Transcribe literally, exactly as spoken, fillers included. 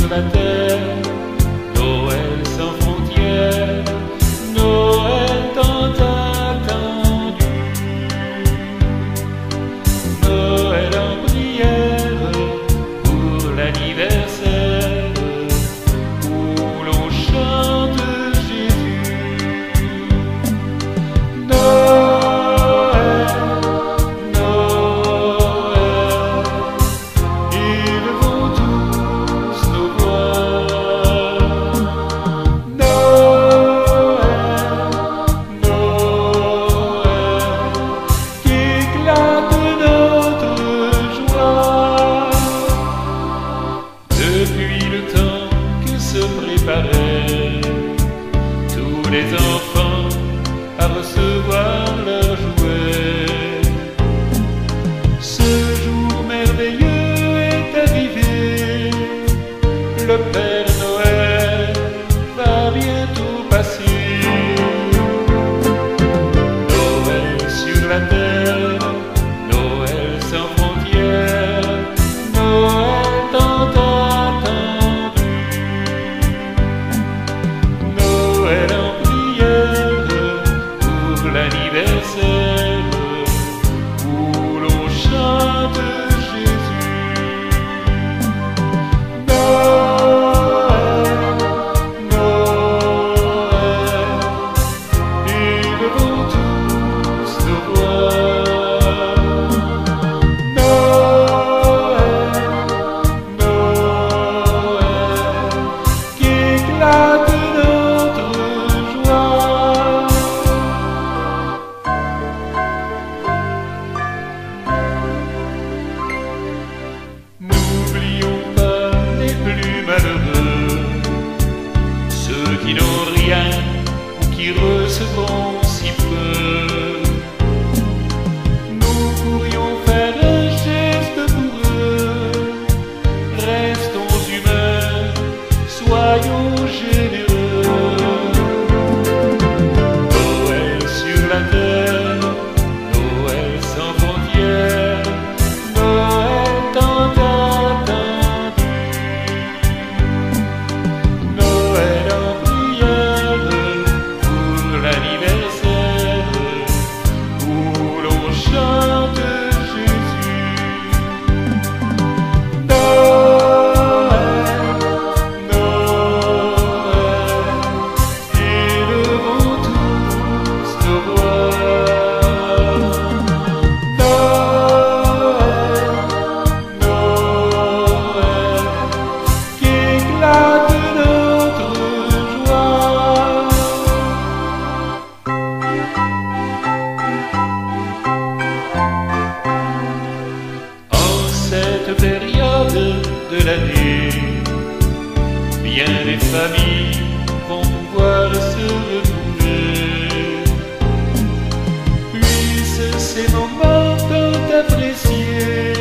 la terre, Noël sans frontières, Noël tant attendu, Noël en prière pour l'anniversaire où l'on chante Jésus. Noël, Noël, ils vont tous nous voir. Noël, Noël, qu'éclate notre joie. Depuis le temps que se préparaient tous les enfants à recevoir leurs jouets, ce jour merveilleux est arrivé. Le Père Noël va bientôt passer. Noël sur la terre, Noël sans frontières, Noël tant attendu, Noël en prière pour l'anniversaire où l'on chante Jésus. Noël, Noël, ils vont tous nous voir. Noël, Noël, qu'éclate notre joie. N'oublions pas les plus malheureux, ceux qui n'ont rien ou qui recevront si peu. Nous pourrions faire un geste pour eux. Restons humains, soyons généreux. Noël sur la terre, Noël sans frontières, Noël tant attendu, Noël en prière pour l'anniversaire où l'on chante Jésus. Noël, Noël, ils vont tous nous voir. Noël, Noël, qu'éclate notre joie. En cette période de l'année, bien des familles vont pouvoir se retrouver. Puissent ces moments tant appréciés